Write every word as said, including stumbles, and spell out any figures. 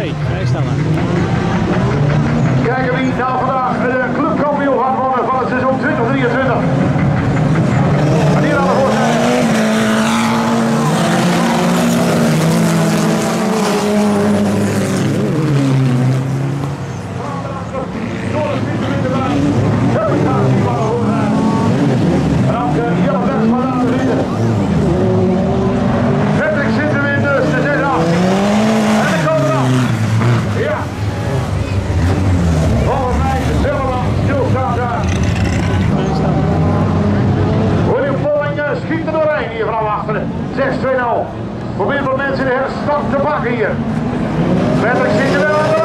twee, vrijstellen. Kijken wie nou vandaag de clubkampioen gaat worden van het seizoen twintig drieëntwintig. En hier aan de voorzijde. zes twee nul. Probeer wat mensen in de herstart te pakken hier. Patrick zit er wel.